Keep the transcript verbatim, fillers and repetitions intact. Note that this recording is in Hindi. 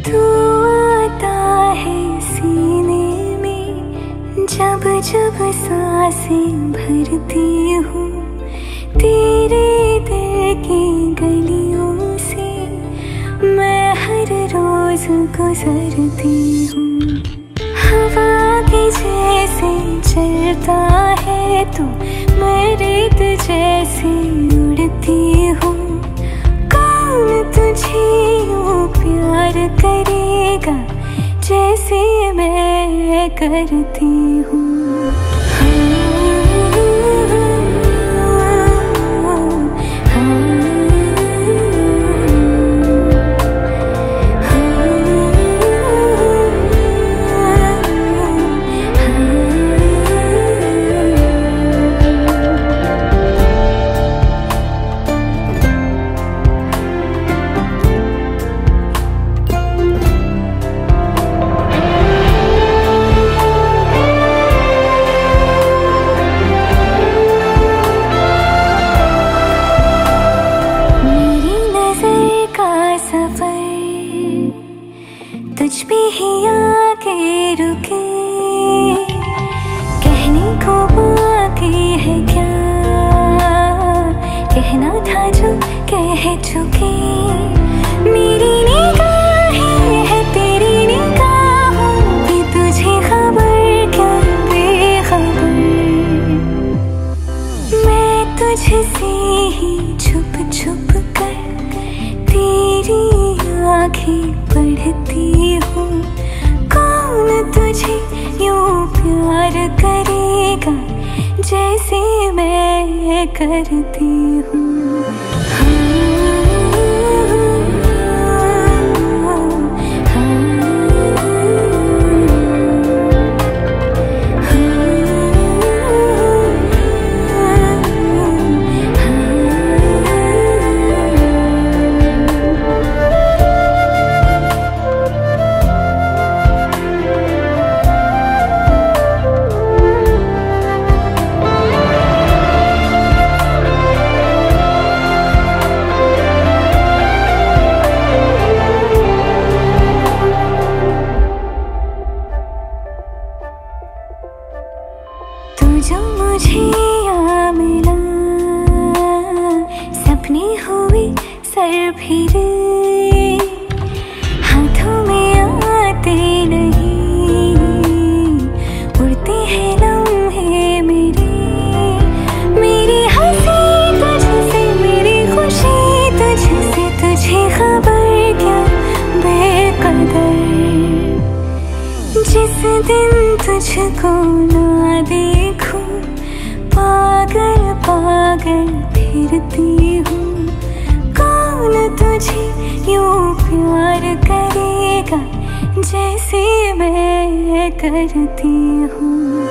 तू आता है सीने में, जब जब सांसें भरती हूँ, तेरे दिल की गलियों से मैं हर रोज गुजरती हूँ। हवा के जैसे चलता है तू, मैं रेत जैसे उड़ती हूँ। कौन तुझे यूँ प्यार करेगा जैसे मैं करती हूँ। तुझ पे ही आके रुके, कहने को बाकी है क्या, कहना था जो कह चुके। मेरी निगाहें है तेरी निगाहों की, तुझे खबर क्या बेखबर। मैं तुझसे ही छुप छुप कर तेरी आँखें पढ़ती हूँ। कौन तुझे यूँ प्यार करेगा जैसे मैं करती हूँ। जो मुझे यहाँ मिला, सपने हुए सर फिरे, हाथों में आते नहीं, उड़ते हैं लम्हे मेरे। मेरी हंसी तुझसे, मेरी खुशी तुझसे, तुझे खबर क्या बेकदर। जिस दिन तुझको ना देखूं, पागल पागल फिरती हूँ। कौन तुझे यूँ प्यार करेगा जैसे मैं करती हूँ।